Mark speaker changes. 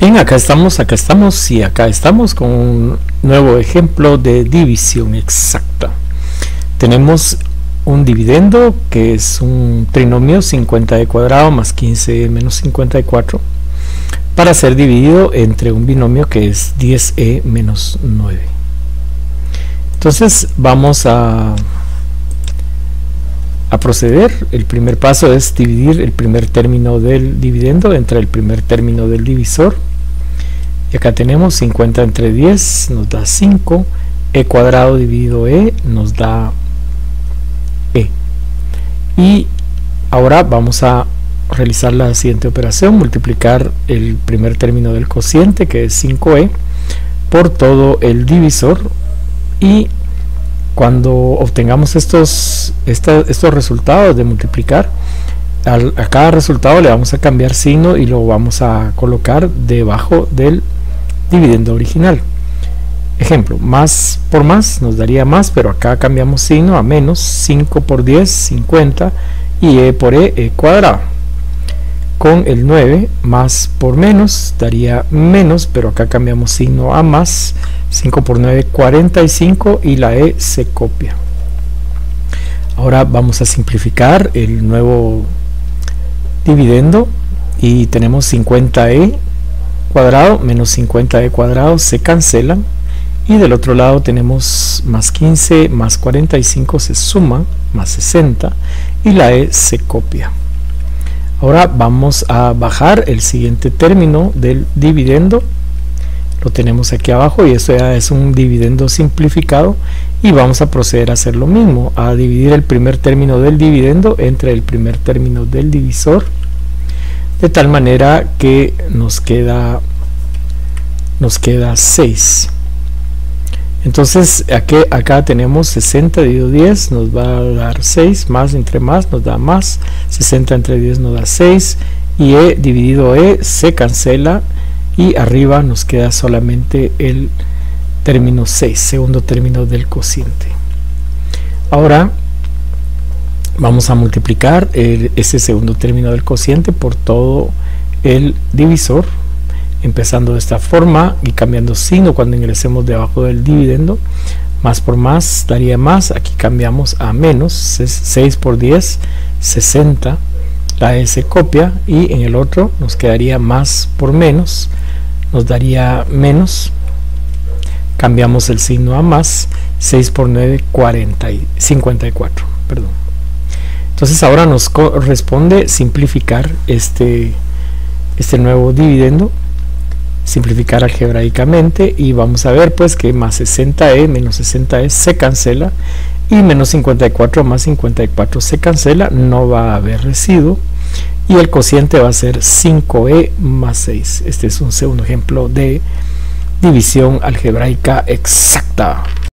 Speaker 1: Bien, acá estamos con un nuevo ejemplo de división exacta. Tenemos un dividendo que es un trinomio 50e cuadrado más 15e menos 54 para ser dividido entre un binomio que es 10e menos 9. Entonces vamos a proceder. El primer paso es dividir el primer término del dividendo entre el primer término del divisor. Y acá tenemos 50 entre 10 nos da 5, e cuadrado dividido e nos da e. Y ahora vamos a realizar la siguiente operación: multiplicar el primer término del cociente, que es 5e, por todo el divisor, y cuando obtengamos estos resultados de multiplicar, a cada resultado le vamos a cambiar signo y lo vamos a colocar debajo del dividendo original. Ejemplo, más por más nos daría más, pero acá cambiamos signo a menos. 5 por 10, 50, y e por e cuadrado. Con el 9, más por menos daría menos, pero acá cambiamos signo a más. 5 por 9, 45, y la e se copia. Ahora vamos a simplificar el nuevo dividendo y tenemos 50e cuadrado menos 50e cuadrado se cancelan, y del otro lado tenemos más 15 más 45 se suman, más 60, y la e se copia. Ahora vamos a bajar el siguiente término del dividendo. Lo tenemos aquí abajo, y eso ya es un dividendo simplificado, y vamos a proceder a hacer lo mismo, a dividir el primer término del dividendo entre el primer término del divisor, de tal manera que nos queda 6. Entonces acá tenemos 60 dividido 10 nos va a dar 6, más entre más nos da más, 60 entre 10 nos da 6, y e dividido e se cancela, y arriba nos queda solamente el término 6, segundo término del cociente. Ahora vamos a multiplicar ese segundo término del cociente por todo el divisor, empezando de esta forma y cambiando signo cuando ingresemos debajo del dividendo. Más por más daría más, aquí cambiamos a menos. 6 por 10, 60, la e se copia, y en el otro nos quedaría más por menos, nos daría menos, cambiamos el signo a más. 6 por 9, 54, perdón. Entonces ahora nos corresponde simplificar este nuevo dividendo, simplificar algebraicamente, y vamos a ver pues que más 60e menos 60e se cancela, y menos 54 más 54 se cancela, no va a haber residuo, y el cociente va a ser 5e más 6. Este es un segundo ejemplo de división algebraica exacta.